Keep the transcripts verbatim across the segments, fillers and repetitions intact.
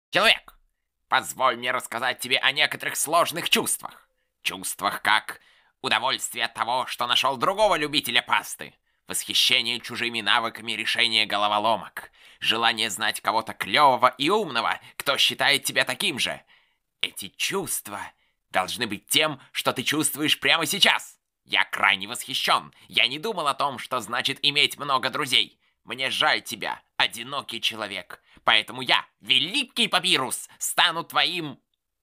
Человек, позволь мне рассказать тебе о некоторых сложных чувствах. Чувствах как удовольствие от того, что нашел другого любителя пасты, восхищение чужими навыками решения головоломок, желание знать кого-то клевого и умного, кто считает тебя таким же. Эти чувства должны быть тем, что ты чувствуешь прямо сейчас. Я крайне восхищен. Я не думал о том, что значит иметь много друзей. Мне жаль тебя, одинокий человек. Поэтому я, великий папирус, стану твоим...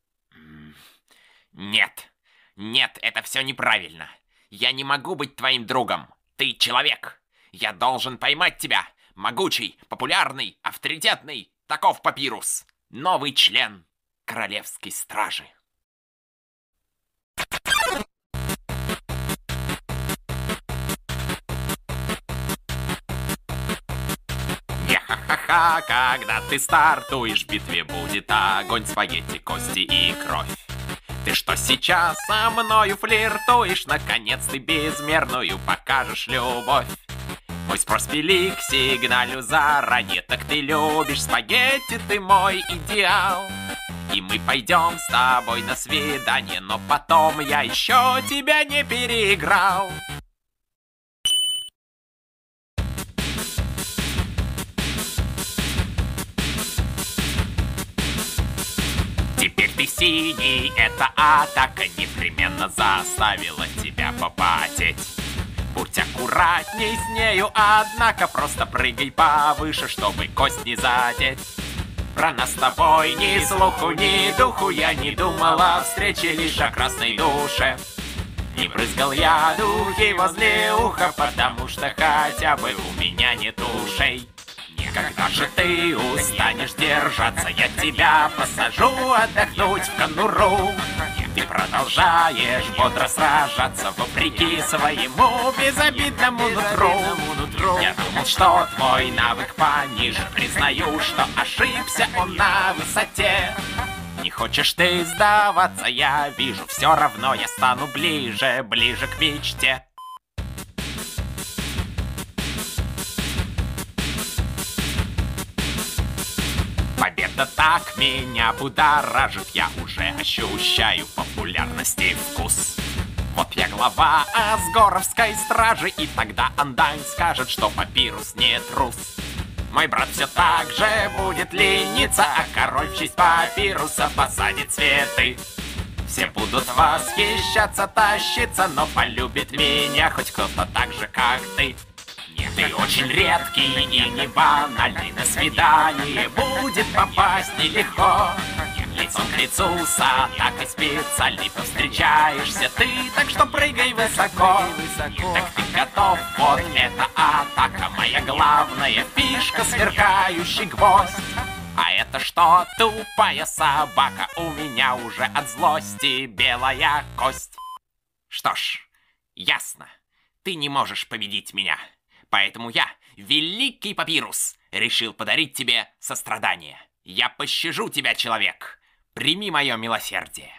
Нет, нет, это все неправильно. Я не могу быть твоим другом. Ты человек. Я должен поймать тебя. Могучий, популярный, авторитетный. Таков папирус. Новый член королевской стражи. Ха-ха-ха, когда ты стартуешь, в битве будет огонь, спагетти, кости и кровь. Ты что сейчас со мною флиртуешь? Наконец ты безмерную покажешь любовь. Мой спрос велик, сигналю заранее. Так ты любишь спагетти, ты мой идеал. И мы пойдем с тобой на свидание, но потом я еще тебя не переиграл. Теперь ты синий, эта атака непременно заставила тебя попотеть. Будь аккуратней с нею, однако просто прыгай повыше, чтобы кость не задеть. Про нас с тобой ни слуху, ни духу, я не думала о встрече, лишь о красной душе. Не брызгал я духи возле уха, потому что хотя бы у меня нет ушей. Когда же ты устанешь держаться, я тебя посажу отдохнуть в конуру. Ты продолжаешь бодро сражаться вопреки своему безобидному нутру. Я думал, что твой навык пониже, признаю, что ошибся он на высоте. Не хочешь ты сдаваться, я вижу, все равно я стану ближе, ближе к мечте. Победа так меня будоражит, я уже ощущаю популярности вкус. Вот я глава Асгоровской стражи, и тогда Андайн скажет, что папирус не трус. Мой брат все так же будет лениться, а король в честь папируса посадит цветы. Все будут восхищаться, тащиться, но полюбит меня хоть кто-то так же, как ты. Ты очень редкий и не банальный, на свидание будет попасть нелегко. Лицом к лицу с атакой специальной повстречаешься ты, так что прыгай высоко. Так ты готов, вот эта атака, моя главная фишка, сверкающий гвоздь. А это что, тупая собака, у меня уже от злости белая кость. Что ж, ясно, ты не можешь победить меня. Поэтому я, великий папирус, решил подарить тебе сострадание. Я пощажу тебя, человек. Прими мое милосердие.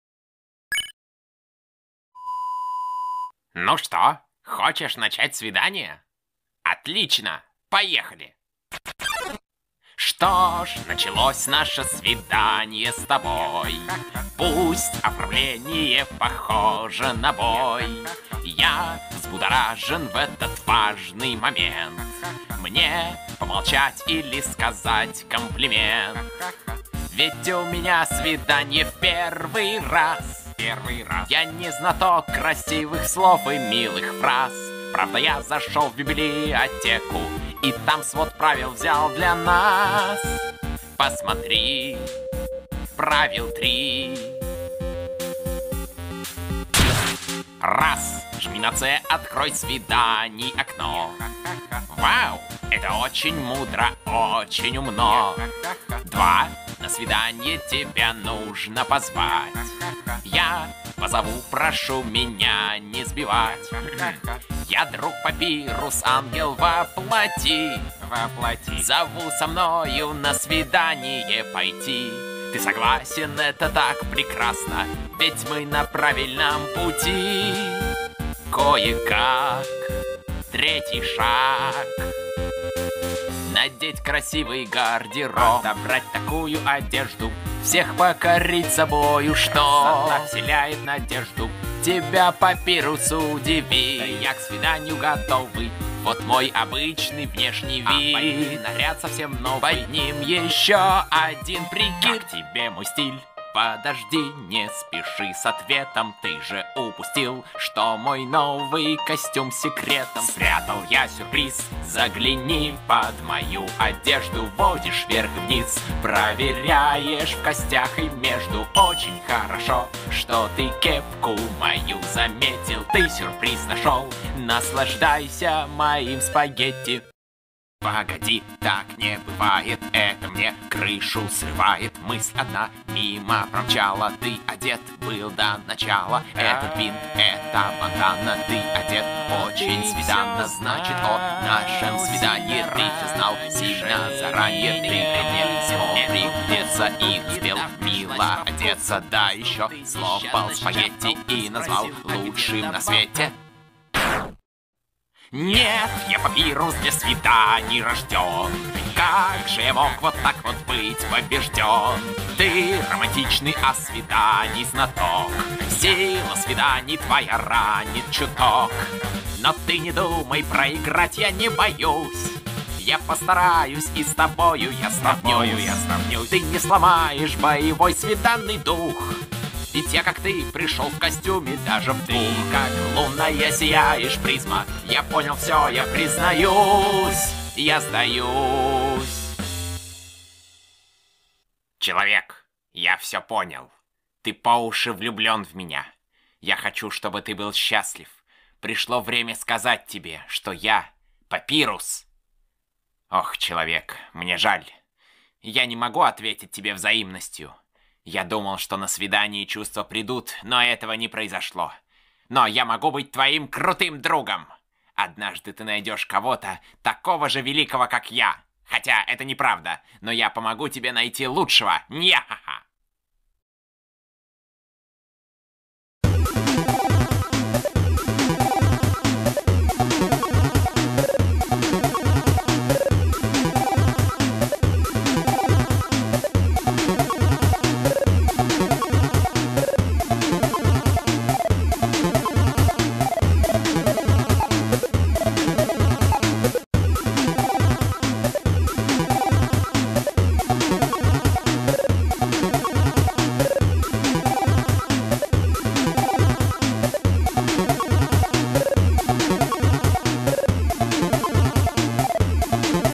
Ну что, хочешь начать свидание? Отлично, поехали. Что ж, началось наше свидание с тобой. Пусть оформление похоже на бой. Я взбудоражен в этот важный момент. Мне помолчать или сказать комплимент? Ведь у меня свидание в первый раз. Первый раз. Я не знаток красивых слов и милых фраз. Правда, я зашел в библиотеку и там свод правил взял для нас. Посмотри, правил три. Раз, жми на С, открой свиданий окно. Вау, это очень мудро, очень умно. Два, на свидание тебя нужно позвать. Я позову, прошу меня не сбивать. Я друг папирус, ангел воплоти. Воплоти. Зову со мною на свидание пойти. Ты согласен, это так прекрасно, ведь мы на правильном пути. Кое-как, третий шаг. надеть красивый гардероб, подобрать такую одежду, всех покорить собою, что красота вселяет надежду, тебя папирус удивит. Я к свиданию готовый, вот мой обычный внешний вид, а под ним наряд совсем новый, под ним еще один прикид. Как тебе мой стиль? Подожди, не спеши с ответом, ты же упустил, что мой новый костюм секретом спрятал я сюрприз. Загляни под мою одежду, водишь вверх-вниз, проверяешь в костях и между. Очень хорошо, что ты кепку мою заметил, ты сюрприз нашел, наслаждайся моим спагетти. Погоди, так не бывает, это мне крышу срывает. Мысль одна мимо промчала, ты одет был до начала. Этот винт, это бандана, ты одет очень свиданно. Значит, о нашем свидании ты все знал сильно заранее. Ты ко мне всего пригодится и успел мило одеться. Да еще слопал спагетти и назвал лучшим на свете. Нет, я папирус для свиданий рожден. Как же я мог вот так вот быть побежден? Ты романтичный, а свиданий знаток. Сила свиданий твоя ранит чуток. Но ты не думай, проиграть я не боюсь. Я постараюсь, и с тобою я сравнюсь, я сравнюсь. Ты не сломаешь боевой свиданный дух. Ведь я, как ты, пришел в костюме даже в двух. Ты, как лунная, сияешь, призма. Я понял все, я признаюсь, я сдаюсь. Человек, я все понял. Ты по уши влюблен в меня. Я хочу, чтобы ты был счастлив. Пришло время сказать тебе, что я папирус. Ох, человек, мне жаль. Я не могу ответить тебе взаимностью. Я думал, что на свидании чувства придут, но этого не произошло. Но я могу быть твоим крутым другом. Однажды ты найдешь кого-то такого же великого, как я. Хотя это неправда, но я помогу тебе найти лучшего. Ня!